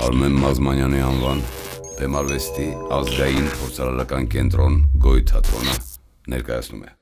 Արմեն Մազմանյանի անվան Բեմարվեստի ազգային փորձարարական կենտրոն Գոյ թատրոնը ներկայացնում է։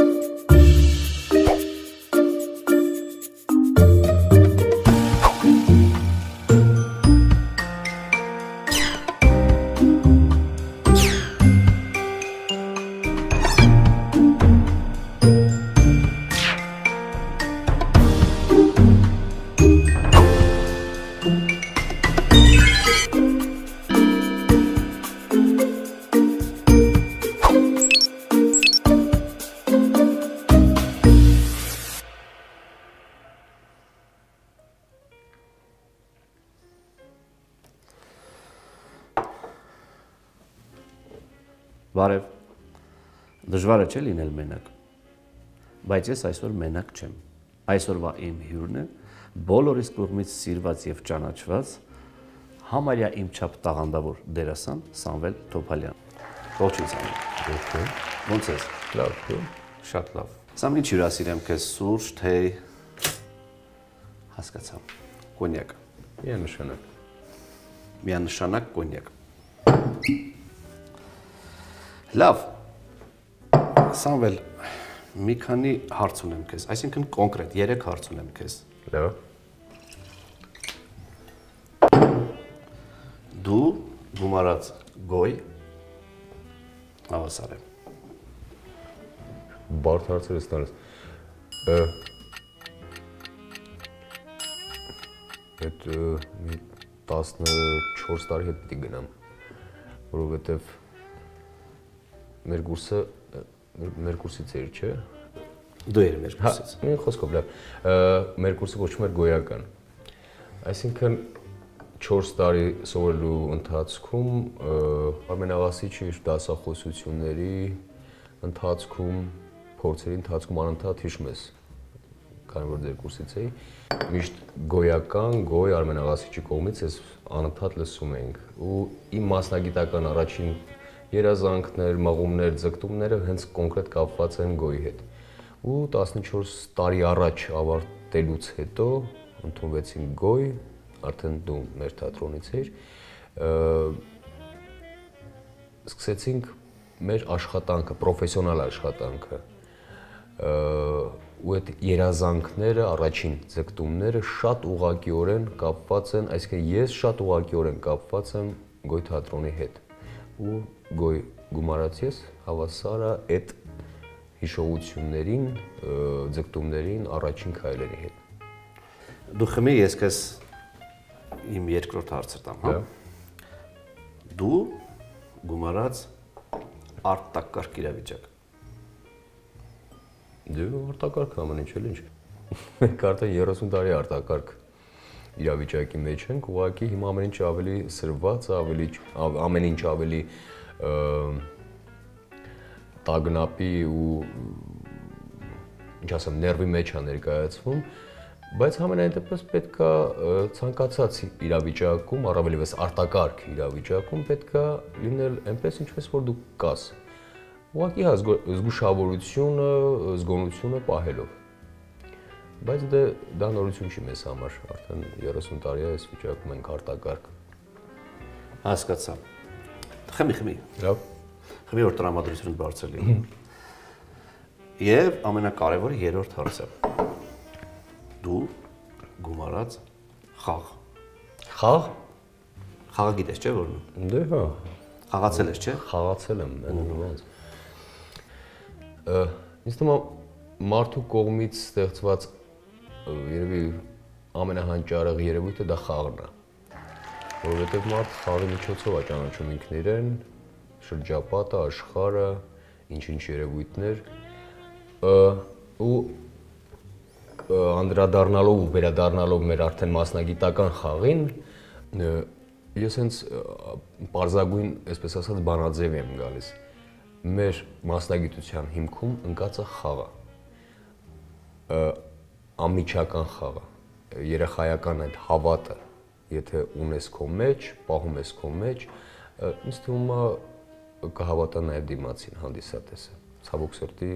Բարև, դժվար է չէ լինել մենակ, բայց ես այսօր մենակ չեմ, այսօրվա իմ հյուրն է, բոլորիս կողմից սիրված և ճանաչված, համարյա իմ չափ տաղանդավոր դերասան Սամվել Թոփալյան, ողջույն Սամվել, ոնց ես, լավ, շատ լավ, Սամ ինչ հյուրասիրեմ քեզ սուրճ, թեյ, հասկացամ, կոնյակ, միանշանակ կոնյակ, Լավ, Սամվել, մի քանի հարց ունեմ քեզ, այսինքն կոնկրետ 3 հարց ունեմ քեզ։ Լավ։ Դու գումարած գոյ հավասար է։ Բարդ հարցեր ես տալիս։ Այդ մի 14 տարի հետ պիտի գնամ, որովհետև մեր կուրսից էր, չէ։ Դու էր մեր կուրսից։ Մի խոսքով լավ։ Մեր կուրսը կոչվում էր գոյական։ Այսինքն 4 տարի սովորելու ընթացքում ամենավասիչի դասախոսությունների ընթացքում, փորձերի ընթացքում անընդհատ հիշում ես, քանի որ ձեր կուրսից էի, միշտ գոյական, գոյ ամենավասիչի կողմից ես անընդհատ լսում էինք։ Ու իմ մասնագիտական առաջին երազանքներ, մղումներ, ձգտումները հենց կոնկրետ կապված են գոյի հետ։ Ու 14 տարի առաջ ավարտելուց հետո ընդունվեցին գոյ, արդեն դու մեր թատրոնից էիր, սկսեցինք մեր աշխատանքը, պրոֆեսիոնալ աշխատանքը, ու այդ երազանքները, առաջին ձգտումները շատ ուղղակիորեն կապված են, այսինքն ես շատ ուղղակիորեն կապված եմ գոյ թատրոնի հետ։ Ու գոյ գումարած ես հավասար է այդ հիշողություններին, ձգտումներին, առաջին քայլերի հետ։ Դու խմի, ես քեզ իմ երկրորդ հարցը տամ, հա։ Դու գումարած արտակարգ իրավիճակ։ Դու արտակարգ ամեն ինչ էլ ինչ։ Մենք արդեն 30 տարի արտակարգ իրավիճակի մեջ ենք, ուղղակի հիմա ամեն ինչ ավելի սրված, ամեն ինչ ավելի տագնապի ու ինչ ասեմ, ներվի մեջ է ներկայացվում, բայց համենայն դեպս պետք է ցանկացած իրավիճակում, առավելևս արտակարգ իրավիճակում պետք է լինել այնպես, ինչպես որ դու կաս։ Ուղղակի զգուշավորությունը, զգոնությունը պահելով։ Բայց դա նորություն չի մեզ համար, արդեն 30 տարի է այս վիճակում ենք արտակարգ։ Հասկացա։ Խմի։ Լավ։ Խմի, որ տրամադրությունը բարձր լինի։ Եվ ամենակարևորը երրորդ հարցը։ Դու գումարած խաղ։ Խաղ։ Խաղը գիտես, չէ՞ որն։ Դե հա։ Խաղացել ես, չէ՞։ Խաղացել եմ, այնուամենայնիվ։ Ինձ թվում է մարդու կողմից ստեղծված երևի ամենահանճարեղ երևույթը դա խաղն է, որովհետև մարդ խաղի միջոցով է ճանաչում ինքն իրեն, շրջապատը, աշխարհը, ինչ-ինչ երևույթներ, ու անդրադառնալով ու վերադառնալով մեր արդեն մասնագիտական խաղին, ես հենց պարզագույն, այսպես ասած, բանաձև եմ գալիս։ Մեր մասնագիտության հիմքում ընկած է խաղը, անմիջական խաղը, երեխայական այդ հավատը, եթե ունես քո մեջ, պահում ես քո մեջ, ինձ թվում է կհավատա նաև դիմացին հանդիսատեսը։ Ցավոք սրտի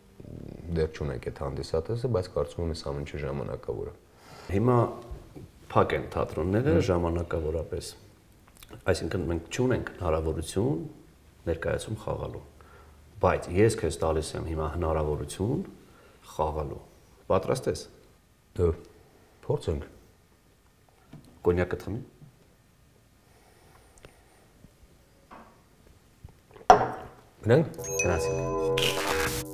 դեռ չունենք այդ հանդիսատեսը, բայց կարծում եմ այս ամեն ինչը ժամանակավոր է։ Հիմա փակ են թատրոնները ժամանակավորապես։ Այսինքն մենք չունենք հնարավորություն ներկայացում խաղալու։ Բայց ես քեզ տալիս եմ հիմա հնարավորություն խաղալու։ Պատրաստ ես։ Դե փորձենք։ Կոնյակը թխնի։ Գնանք։ Գնացինք։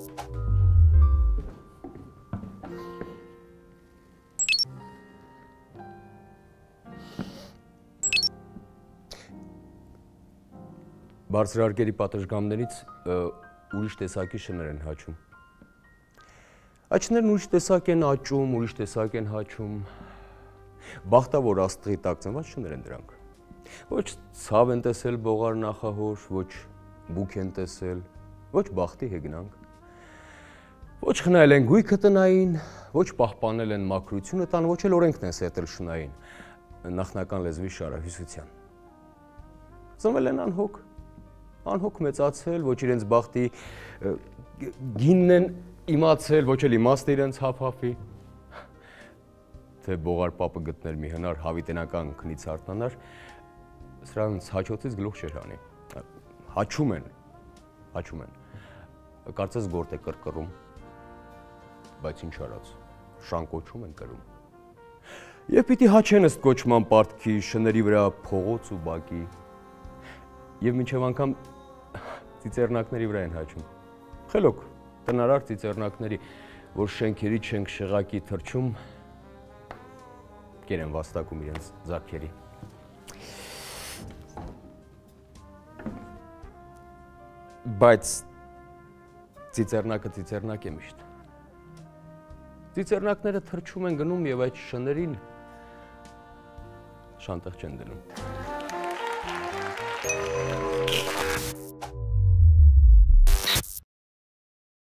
Բարձրարկերի պատշգամներից ուրիշ տեսակի շներ են հաչում։ Աչներն ուրիշ տեսակ են աճում, ուրիշ տեսակ են հաչում։ Բախտավոր աստղի տակ ծնված շներ են դրանք։ Ոչ ցավ են տեսել բողար նախահոր, ոչ բուք են տեսել, ոչ բախտի հեգնանք։ Ոչ խնայել են գույքը տնային, ոչ պահպանել են մաքրությունը տան, ոչ էլ օրենքն են սետել շնային, նախնական լեզվի շարահյուսության։ Ծնվել են անհոգ մեծացել, ոչ իրենց բախտի գինն են իմացել, ոչ էլ իմաստը իրենց հափհափի, թե բողար պապը գտներ մի հնար հավիտենական քնից արթնանար, սրանց հաչոցից գլուխ չէր հանի։ Հաչում են, կարծես գործ է կրկռում, բայց ինչ արած, շանկոչում են կրում։ Եվ պիտի հաչեն ըստ կոչման պարտքի, շների վրա փողոց ու բակի, և մինչև անգամ ծիծեռնակների վրա են հաչում։ Խելոք, տնարար ծիծեռնակների, որ շենքերի չենք շեղակի թրջում, կեր են վաստակում իրենց ձագերի։ Բայց ծիծեռնակը ծիծեռնակ է միշտ։ Ծիծեռնակները թրջում են գնում և այդ շներին շանտեղ չեն դնում։